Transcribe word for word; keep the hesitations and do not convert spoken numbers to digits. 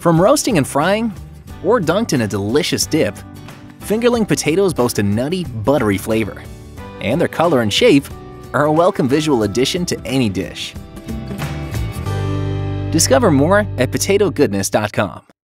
From roasting and frying, or dunked in a delicious dip, Fingerling potatoes boast a nutty, buttery flavor, and their color and shape are a welcome visual addition to any dish. Discover more at potato goodness dot com.